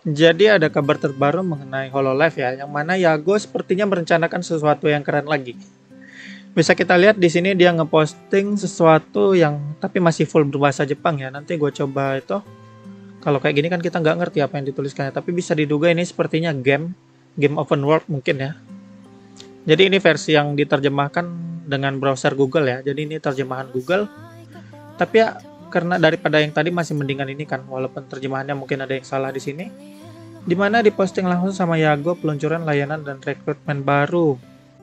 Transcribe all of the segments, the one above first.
Jadi ada kabar terbaru mengenai Hololive ya, yang mana Yago sepertinya merencanakan sesuatu yang keren lagi. Bisa kita lihat di sini dia ngeposting sesuatu yang tapi masih full berbahasa Jepang ya. Nanti gue coba itu. Kalau kayak gini kan kita nggak ngerti apa yang dituliskannya, tapi bisa diduga ini sepertinya game open world mungkin ya. Jadi ini versi yang diterjemahkan dengan browser Google ya. Jadi ini terjemahan Google. Tapi ya karena daripada yang tadi masih mendingan ini kan, walaupun terjemahannya mungkin ada yang salah di sini. Dimana diposting langsung sama Yago peluncuran layanan dan rekrutmen baru.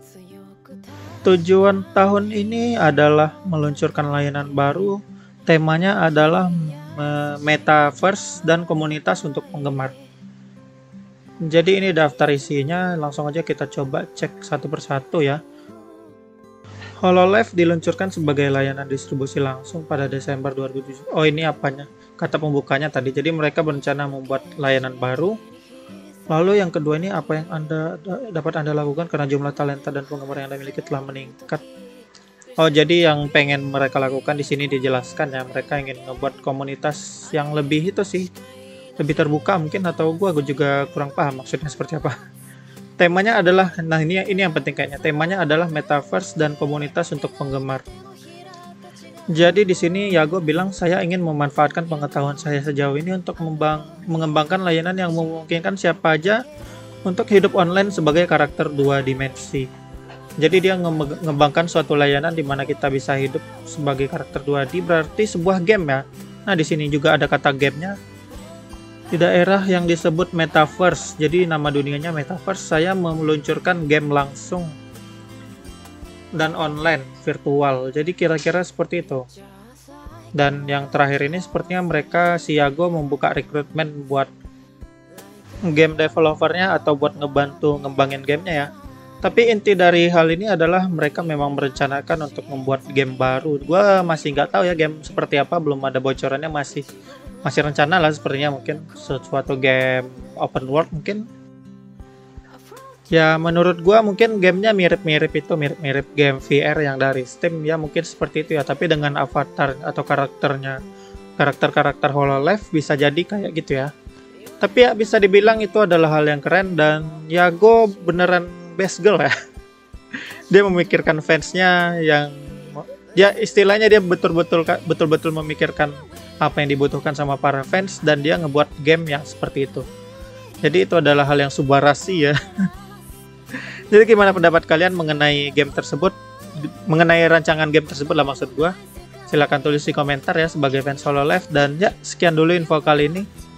Tujuan tahun ini adalah meluncurkan layanan baru. Temanya adalah metaverse dan komunitas untuk penggemar. Jadi ini daftar isinya, langsung aja kita coba cek satu persatu ya. Hololive diluncurkan sebagai layanan distribusi langsung pada Desember 2007. Oh ini apanya? Kata pembukanya tadi. Jadi mereka berencana membuat layanan baru. Lalu yang kedua ini apa yang dapat Anda lakukan karena jumlah talenta dan penggemar yang Anda miliki telah meningkat. Oh jadi yang pengen mereka lakukan di sini dijelaskan ya, mereka ingin membuat komunitas yang lebih itu sih, lebih terbuka mungkin, atau gue juga kurang paham maksudnya seperti apa. Temanya adalah, nah ini yang penting kayaknya, temanya adalah metaverse dan komunitas untuk penggemar. Jadi di sini Yago bilang saya ingin memanfaatkan pengetahuan saya sejauh ini untuk mengembangkan layanan yang memungkinkan siapa aja untuk hidup online sebagai karakter dua dimensi. Jadi dia mengembangkan suatu layanan di mana kita bisa hidup sebagai karakter 2D, berarti sebuah game ya. Nah di sini juga ada kata gamenya. Di daerah yang disebut metaverse, jadi nama dunianya metaverse, saya meluncurkan game langsung dan online virtual. Jadi kira-kira seperti itu. Dan yang terakhir ini sepertinya mereka si Yago membuka rekrutmen buat game developernya atau buat ngebantu ngembangin gamenya ya. Tapi inti dari hal ini adalah mereka memang merencanakan untuk membuat game baru. Gua masih nggak tahu ya game seperti apa, belum ada bocorannya, masih rencana lah sepertinya, mungkin sesuatu game open world mungkin. Ya menurut gua mungkin gamenya mirip-mirip game VR yang dari Steam ya, mungkin seperti itu ya. Tapi dengan avatar atau karakter Hololive bisa jadi kayak gitu ya. Tapi ya bisa dibilang itu adalah hal yang keren, dan Yago beneran best girl ya. Dia memikirkan fansnya, yang ya istilahnya dia betul-betul memikirkan apa yang dibutuhkan sama para fans, dan dia ngebuat game yang seperti itu. Jadi itu adalah hal yang subarasi ya. Jadi gimana pendapat kalian mengenai game tersebut, mengenai rancangan game tersebut lah maksud gua? Silahkan tulis di komentar ya sebagai fans Hololive. Dan ya sekian dulu info kali ini.